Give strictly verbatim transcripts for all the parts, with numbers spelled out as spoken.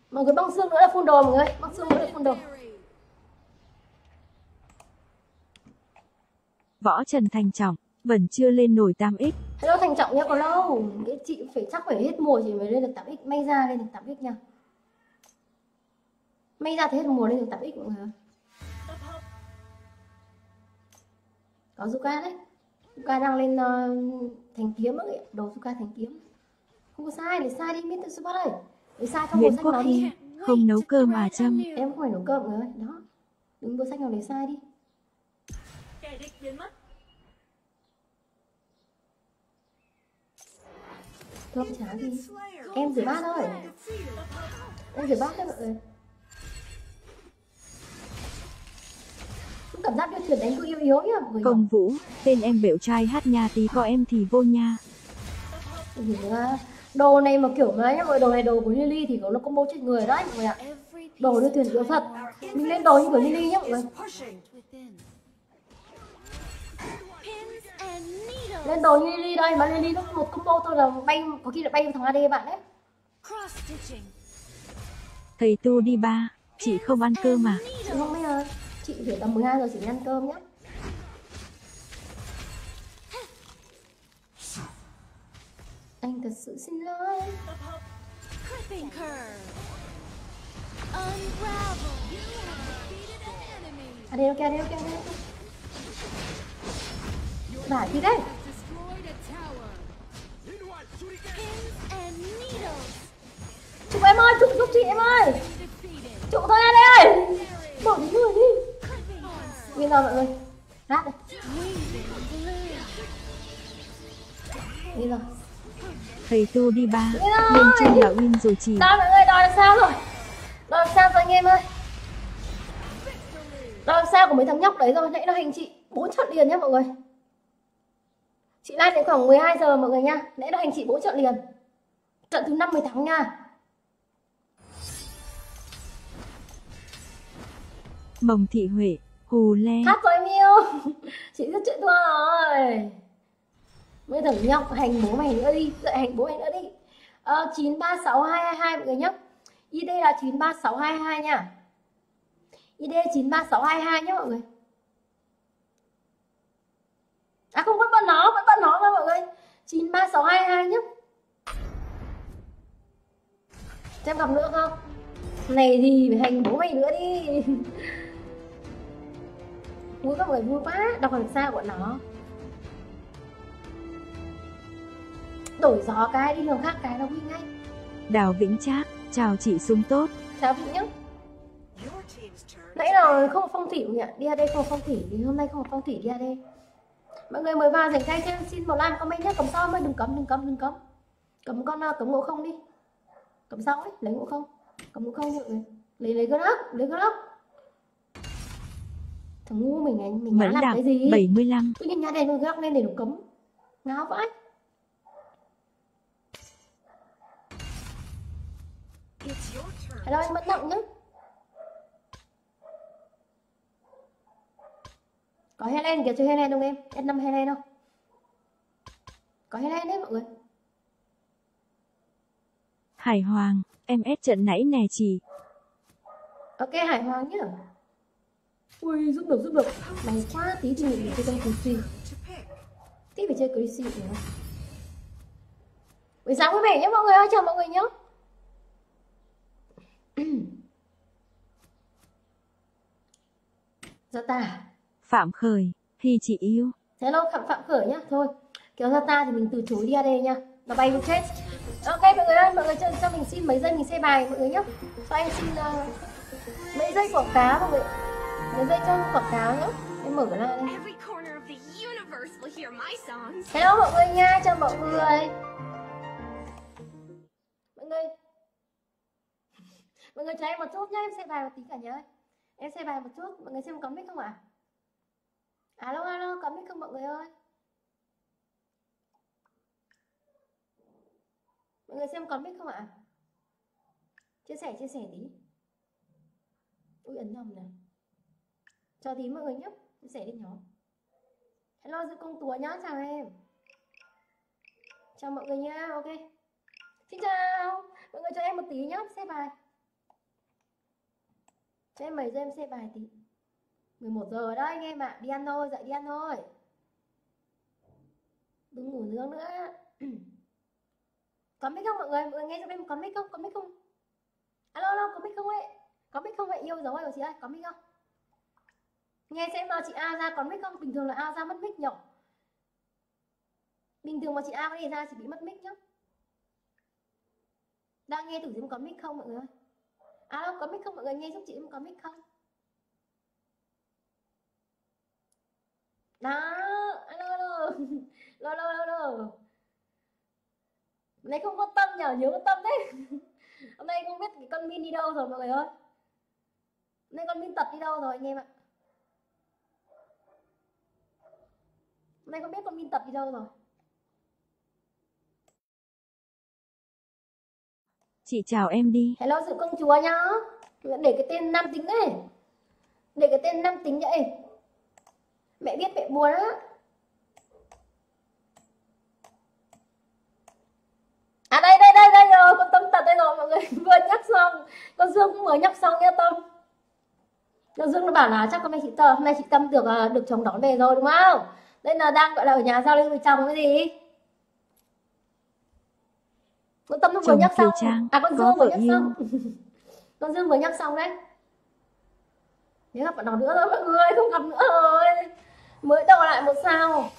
Mọi người băng xương nữa là full đồ mọi người, băng xương nữa là full đồ. Võ Trần Thành Trọng vẫn chưa lên nổi tám x. Hello Thành Trọng nhá, còn lâu. Cái chị phải chắc phải hết mùa chị mới lên được tám x, may ra lên được tám x nha. May ra thì hết mùa lên được tám x mọi người. Có Zuka đấy. Zuka đang lên uh, thành kiếm ấy, đồ Zuka thành kiếm. Không có sai, để sai đi mít Super ơi. Để sai không Nguyễn có sách Quốc nào Hy đi. không nấu cơm mà Trâm. Em không phải nấu cơm mọi người, đó. Đừng có sách nào để sai đi. Kẻ địch biến mất. Cơm chả gì. Em rửa bát thôi. Em rửa bát đấy mọi người. Cảm giác như chuyển đánh cứ yếu yếu nhá mọi người. Công Vũ, tên em bẻo trai hát nha, tí có em thì vô nha. Đồ này mà kiểu mấy mọi đồ này đồ của Lily thì nó combo chết người đấy mọi người ạ. Đồ như tuyển kiểu thật. Mình lên đồ như của Lily nhá mọi người. Lên đồ như Lily đây, mà Lily nó một combo thôi là bay, có khi là bay thằng a đê bạn đấy. Thầy Tu đi ba, chị không ăn cơm mà. Chị không bây giờ, chị phải tầm mười hai giờ chị ăn cơm nhá. Anh thật sự xin lỗi. À đây ok, đây ok, đây ok. Giải gì đấy? Chụp em ơi, chụp giúp chị em ơi. Chụp thôi anh ơi. Bỏ đi người đi. Bây giờ mọi người, rát đây. Bây giờ. Thầy Tu đi ba, lên trên là win rồi chị. Đó mọi người, đòi làm sao rồi? Đòi làm sao rồi anh em ơi? Đòi làm sao của mấy thằng nhóc đấy rồi, nãy nó hành chị bốn trận liền nhá mọi người. Chị live đến khoảng mười hai giờ mọi người nha. Nãy nó hành chị bốn trận liền. Trận thứ năm mới thắng nha. Mồng Thị Huệ, Hù Le. Hát rồi em yêu. Chị rất chuyện thua rồi. Mấy thằng nhóc hành bố mày nữa đi, dậy hành bố mày nữa đi. Ờ, chín ba sáu hai hai hai mọi người nhé. i đê là chín ba sáu hai hai nha. i đê chín ba sáu hai hai nhé mọi người. À không, vẫn bật nó, vẫn bật nó mà mọi người. chín ba sáu hai hai nhé. Cho em gặp nữa không? Này thì phải hành bố mày nữa đi. Vui các người, vui quá. Đọc làm sao của nó. Đổi gió cái đi đường khác cái nó vui ngay. Đào Vĩnh Trác, chào chị súng tốt. Chào Vĩnh nhá. Nãy là không phong thủy nhỉ? Đi a đê không phong thủy thì hôm nay không phong thủy đi a đê. Mọi người mời vào dành tay cho em xin một like comment nhé. Cầm sao mới đừng cấm, đừng cấm, đừng cấm. Cấm con cấm ngộ không đi. Cấm sao ấy, lấy ngộ không. Cấm ngộ không mọi người. Lấy lấy cái đất, lấy cái đất. Thằng ngu mình anh mình Mẫn làm Đặng, cái gì? bảy mươi lăm. Tự nhiên nhà đèn nó gác lên để nó cấm. Ngáo vãi. Hello anh Mẫn Đặng nhá. Có Helen kìa, chơi Helen không em? S năm Helen không? Có Helen đấy mọi người. Hải Hoàng, em ép trận nãy nè chị. Ok Hải Hoàng nhá. Ui giúp được giúp được. Mày quá, tí thì mình chơi trong Chrissy. Tí phải chơi Chrissy nữa. Buổi sáng vui vẻ nhé mọi người ơi, chào mọi người nhé. Zata. Phạm Khởi, thì chị yêu. Hello Phạm Phạm Khởi nhá. Thôi, kéo Zata thì mình từ chối đi a đê nha. Nó bay vô chết. Ok mọi người ơi, mọi người cho, cho mình xin mấy giây mình xe bài mọi người nhé. Cho anh xin uh, mấy giây quảng cáo mọi người. Mấy giây cho quảng cáo nhé. Em mở ra đây. Hello mọi người nha, chào mọi người. Mọi người Mọi người chờ em một chút nhá, em xe bài một tí cả nhà ơi. Em xe bài một chút, mọi người xem có mic không ạ? À? Alo alo, có mic không mọi người ơi? Mọi người xem có mic không ạ? Chia sẻ chia sẻ tí. Ui ấn nhầm này. Cho tí mọi người nhé, chia sẻ đi nhóm. Hello Dư Công Túa nhá, chào em. Chào mọi người nha, ok. Xin chào. Mọi người cho em một tí nhá, xe bài. Cho em mời cho em xem bài tí. mười một giờ đấy anh em ạ. Đi ăn thôi, dậy đi ăn thôi. Đừng ngủ nướng nữa. Có mic không mọi người? Mọi người nghe cho em có mic không? Có mic không? Alo, alo, có mic không ấy? Có mic không vậy? Yêu dấu rồi chị ơi, có mic không? Nghe xem nào chị A ra có mic không? Bình thường là A ra mất mic nhỉ? Bình thường mà chị A có đi ra chị bị mất mic nhá. Đang nghe thử xem có mic không mọi người? Alo, có mic không mọi người? Nghe giúp chị em có mic không? Đó, alo, alo. Lo, lo, lo, lo. Hôm nay không có Tâm nhờ, nhớ có Tâm đấy. Hôm nay không biết cái con Min đi đâu rồi mọi người ơi. Hôm nay con Min tập đi đâu rồi anh em ạ. Hôm nay không biết con Min tập đi đâu rồi. Chị chào em đi. Hello sự công chúa nhá. Để cái tên nam tính ấy. Để cái tên nam tính vậy. Mẹ biết mẹ buồn á. À đây đây đây đây rồi, con Tâm tập đây rồi mọi người. Vừa nhắc xong. Con Dương cũng vừa nhắc xong nha Tâm. Con Dương nó bảo là chắc hôm nay chị Tâm, hôm nay chị Tâm được được chồng đón về rồi đúng không? Đây là đang gọi là ở nhà giao lưu với chồng cái gì? Con Tâm nó vừa nhắc xong. Trang, À con Dương vừa nhắc yêu. xong. Con Dương vừa nhắc xong đấy. Nếu gặp bạn nào nữa rồi mọi người, không gặp nữa rồi. Mới đầu lại một sao.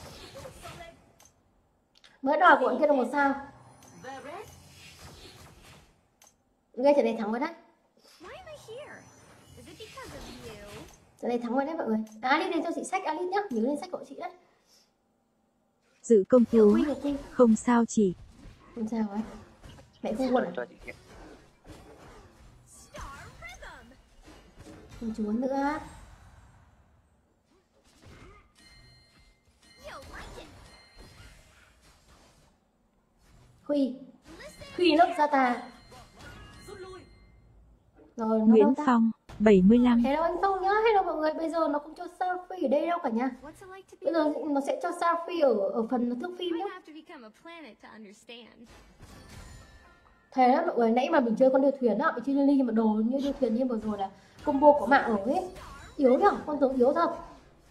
Mới đầu của kia là một sao. Ngay trận này thắng rồi đấy. Trận này thắng rồi đấy mọi người. À, Alice lên cho chị sách Alice nhá, nhớ lên sách của chị đấy. Dự công chúa. Không sao chị. Không sao ấy. Mẹ không buồn à? Công chúa nữa. Huy. Huy lớp ra tà. Rồi, Nguyễn Phong, bảy mươi lăm. Hello anh Phong nhá, hello mọi người. Bây giờ nó không cho selfie ở đây đâu cả nhà. Bây giờ nó sẽ cho selfie ở ở phần thước phim nhá. Thế đó mọi người, nãy mà mình chơi con điêu thuyền á, mình chơi Lily nhưng mà đồ như điêu thuyền như vừa rồi là combo của mạng ở ấy. Yếu nhở, con tướng yếu thật.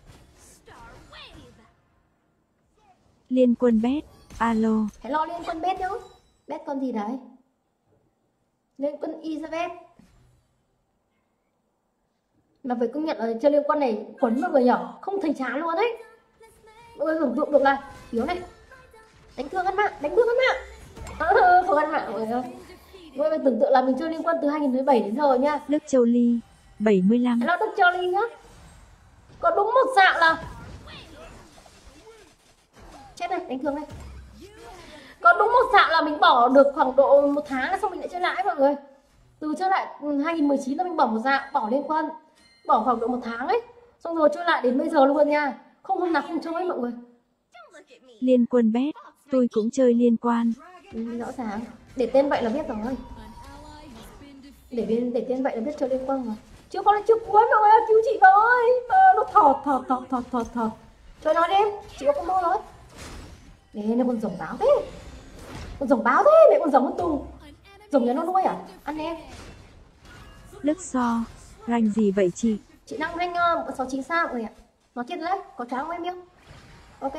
Liên Quân Bet, alo. Hello Liên Quân Bet nhá. Bet con gì đấy? Liên Quân Elizabeth. Mà phải công nhận là chơi Liên Quân này quấn mọi người nhở, không thấy chán luôn đấy. Mọi người tưởng tượng được này, yếu này. Đánh thương ăn mạng, đánh thương ăn mạng. À, không ăn mạng mọi người ơi. Mọi người tưởng tượng là mình chơi Liên Quân từ hai nghìn mười bảy đến giờ nha. Đức Châu Ly, bảy mươi lăm. Hello Đức Châu Ly nhá. Có đúng một dạng là chết này, đánh thương này. Có đúng một dạng là mình bỏ được khoảng độ một tháng xong mình lại chơi lại mọi người. Từ chơi lại hai nghìn mười chín là mình bỏ một dạng, bỏ Liên Quân, bỏ khoảng độ một tháng ấy, xong rồi chơi lại đến bây giờ luôn nha, không hôm nào không chơi mọi người. Liên Quân Bet, tôi cũng chơi liên quan. Ừ, rõ ràng để tên vậy là biết rồi. Để để tên vậy là biết chơi Liên Quân rồi. Chưa con chưa cuối mọi người ơi, cứu chị với. À, nó thọt thọt thọt thọt thọt thọt. Chơi nói đi em, chị có combo rồi. Nè, nó con rồng báo thế. Con rồng báo thế, mẹ con rồng con tù. Rồng nhà nó nuôi à? Ăn em. Lức so, ranh gì vậy chị? Chị đang ranh uh, sáu chín sao rồi ạ. Nó chết đấy, có trắng không em yêu? Ok.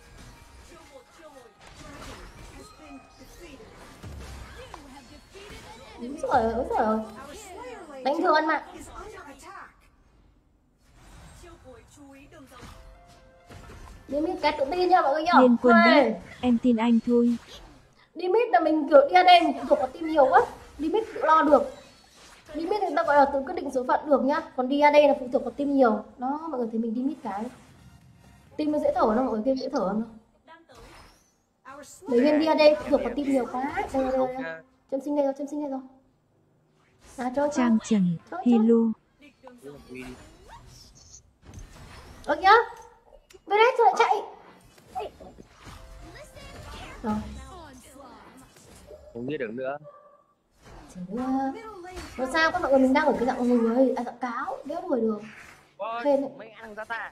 Đúng rồi, đúng rồi. Đánh thường ăn mạng. Đi mít cái tự tin nha mọi người nhá. Liên Quân Bet, em tin anh thôi. Đi mít là mình kiểu đi ở đây mình phụ thuộc vào team nhiều quá. Đi mít tự lo được. Đi mít người ta gọi là tự quyết định số phận được nhá. Còn đi ở đây là phụ thuộc vào team nhiều. Đó mọi người thấy mình đi mít cái. Team nó dễ thở không? Mọi người kia dễ thở không? Mấy viên đi ở đây phụ thuộc vào team nhiều quá. Đây đây đây. đây. Chân sinh đây rồi, chân sinh đây rồi. À, cho, Trang Trần, Hilu. Được nhá. Về đấy, rồi lại chạy. Rồi. Không biết được nữa. Chỉ nữa. Nó sao các mọi người mình đang ở cái dạng người, à dạng cáo, đéo đuổi được. Hên đấy. Mấy ăn ra ta.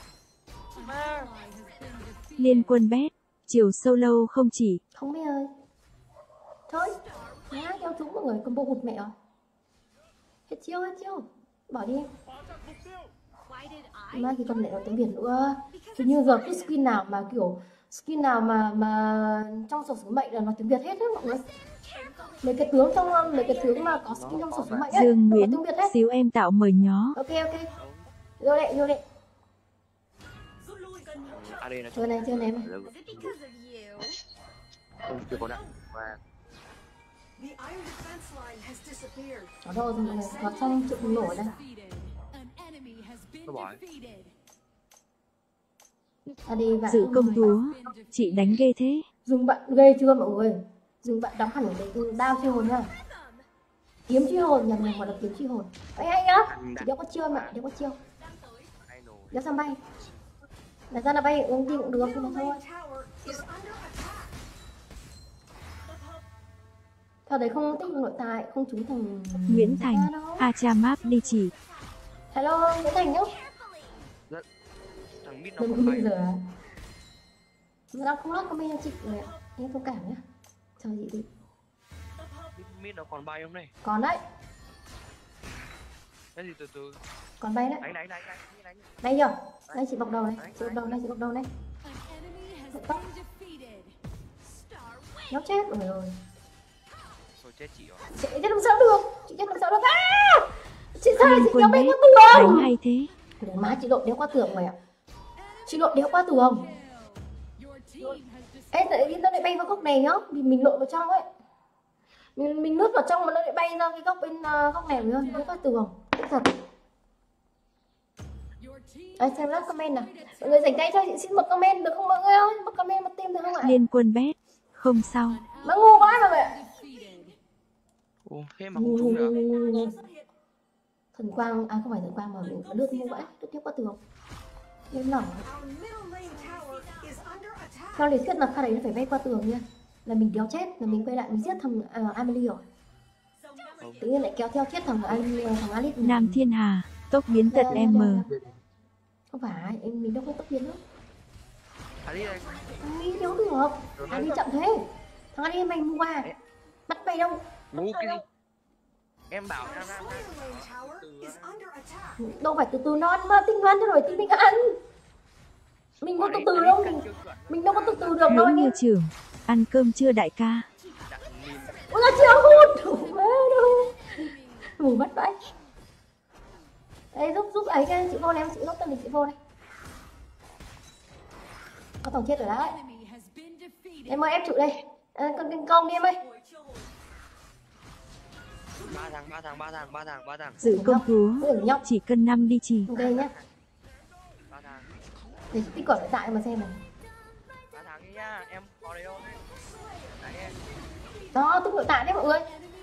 Liên Quân Bet, chiều sâu lâu không chỉ. Không biết ơi. Thôi. Nhá, theo chúng mọi người combo hụt mẹ rồi. Hết chiêu, hết chiêu. Bỏ đi. Why did I? Mai thì còn lại nói tiếng Việt nữa. Thì như giờ cái skin nào mà kiểu skin nào mà mà trong sổ số mệnh là nói tiếng Việt hết á mọi người. Mấy cái tướng trong mấy cái tướng mà có skin trong sổ số mệnh ấy, Dương nó có Nguyễn, tiếng Việt hết. xíu em tạo mời nhó. Ok ok. Vô đây, vô đây. Rút lui cần hỗ trợ. a đê nó Chơi này, chơi này mà. Is it because of you? không chưa có đạn và The iron defense line has disappeared. Ở đâu rồi mọi người? Có trong trụ bùng nổ ở đây. nó bỏ À đi bạn. Sự công chúa, chị đánh ghê thế. Dùng bạn ghê chưa mọi người? Dùng bạn đóng hẳn ở đây đao truy hồn nha. Kiếm truy hồn, nhầm nhầm gọi là kiếm truy hồn. Ấy hay nhá. Chỉ đeo có chiêu mà, đeo có chiêu. hay nổi Đeo sang bay. Là ra là bay uống gì cũng được nhưng mà thôi. Tower is under attack. Theo đấy không tích nội tại, không trúng thằng Nguyễn Thành, ra đâu. Hacha Map đi chỉ. Hello, Nguyễn Thành nhá. thằng mít nó Đừng không có bay bây giờ à? Nó đang không lót comment cho chị rồi ạ. Em thông cảm nhá. Chờ chị đi. mít, mít nó còn bay không này Còn đấy, cái gì từ từ còn bay đấy. đánh đánh đánh đánh đánh Đây chưa? Đây chị bọc đầu này, chị bọc đầu này, chị bọc đầu này. Tóc. Nó chết rồi rồi. rồi chết chị rồi Chị chết làm sao được? Chị chết làm sao được? À! Chị sao lại Liên chị quân đéo bay biết, qua tường? đánh hay thế. Để má chị lộn đéo qua tường rồi ạ. Chị lộn đéo qua tường. Ê, tại vì nó lại bay vào góc này nhá, vì mình lộn vào trong ấy. Mình, mình lướt vào trong mà nó lại bay ra cái góc bên uh, góc này rồi, đéo qua tường. Đúng thật. Ê, xem lát comment nào. Mọi người dành tay cho chị xin một comment được không mọi người ơi? Một comment, một tim được không ạ? Liên quân bet, không sao. Mà ngu quá mà vậy. ô thế mà không trúng được Thần quang, à không phải thần quang mà mình lướt ngu vãi, lướt tiếp qua tường. Lên lỏng. Our middle lane tower is under attack. Theo lý thuyết là pha đấy nó phải bay qua tường nha. Là mình đéo chết, là mình quay lại mình giết thằng uh, Amelie rồi. Tự nhiên lại kéo theo chết thằng Amelie, thằng Alice. Nam Thiên Hà, tốc biến tật em mờ. Không phải, em mình đâu có tốc biến đâu. Ali đây Ali đâu được. Ali chậm thế. Thằng Ali mày mua à? Bắt mày đâu? ngu cái gì em bảo Our ra ra slayer lane tower is under attack. Đâu phải từ từ non mà tinh hoan cho rồi tinh tinh ăn. Mình có từ từ đâu, mình mình đâu có từ từ được đâu Lưỡng anh như em. trưởng, ăn cơm chưa đại ca. Ôi là chưa hút. Mẹ đâu. Ngủ mất vậy. Đây giúp giúp ấy cái chị vô này em, chị giúp tân thì chị vô đây. Có thằng chết rồi đấy. Em ơi ép trụ đây. À, con kinh công đi em ơi. ba thằng ba thằng ba thằng ba thằng ba thằng Dự công chúa, Ôi nhóc. chỉ cân năm đi chỉ. Ok nhá. ba thằng Để tích cỏ lại tại mà xem này. ba thằng đi nhá em có đấy không đấy em Đó, tích nội tại đấy mọi người.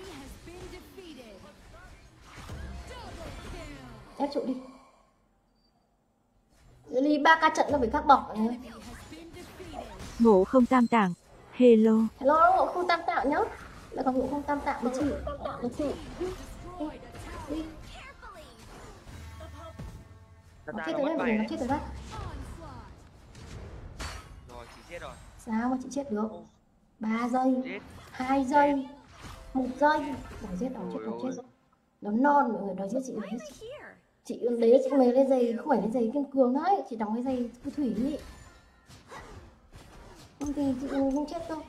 Ép trụ đi. Ly ba ca trận nó phải các bỏ nhá. Ngộ không tam tảng. Hello. Hello, ngộ không tam tạo nhá. Lại còn ngộ không tam tạo với chị. Với chị. Đi. thật Nó ra chết nó rồi mất đấy, mọi bay người, nó đấy chết rồi đấy. rồi chị chết rồi Sao mà chị chết được? ba giây, chết hai giây, một giây. Đòi giết, đòi chết, đòi Ôi chết. Nó non mọi người, đòi giết chị, đòi giết chị. Here. Chị đấy chị mấy cái giày, không phải cái giày kiên cường đấy, chị đóng cái giày phù thủy ý. Không thì chị không chết đâu.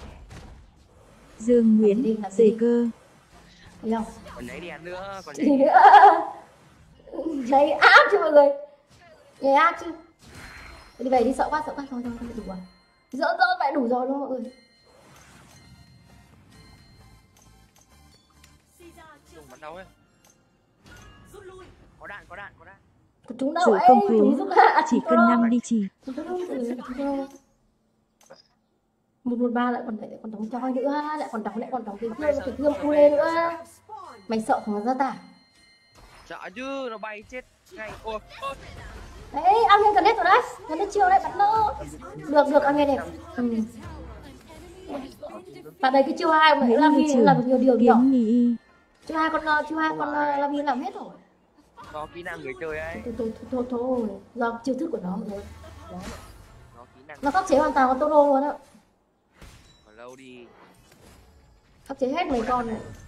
Dương Nguyễn, dề cơ. Thấy không? còn nhảy đèn nữa còn Chị nhảy nữa. Giày áp chứ mọi người. Giày áp chứ. Đi về đi, sợ quá, sợ quá, thôi thôi, thôi đủ rồi. Dỡ dỡ vậy đủ rồi luôn mọi người. Caesar chưa dùng bắn đâu ấy rút lui. có đạn có đạn có đạn Chúng đâu Dự ấy, công chúng chúa, giúp hạ. chỉ cân năm đi chỉ. Chúng đâu đâu, chúng đâu. Một một ba lại còn lại còn đóng choi nữa, lại còn đóng lại còn đóng cái thương cái thương cu lê nữa. Spawn. Mày sợ thằng gia tả. sợ chứ nó bay chết ngay ôi ôi Đấy, ăn lên gần hết rồi đấy. Gần hết chiều đấy, bắn nó. Được, được, ăn nghe đẹp. Ừ. Bạn đấy cái chiêu hai mà Nguyễn làm như gì trưởng, làm được nhiều điều nhỏ. kiếm nhì y. Chiêu hai con chiêu hai con làm gì làm hết rồi. có kỹ năng người chơi ấy Thôi thôi thôi thôi, do chiêu thức của nó mọi người. Đó. có kỹ năng Nó khắc chế hoàn toàn con Toro luôn á. còn lâu đi Khắc chế hết mấy con này.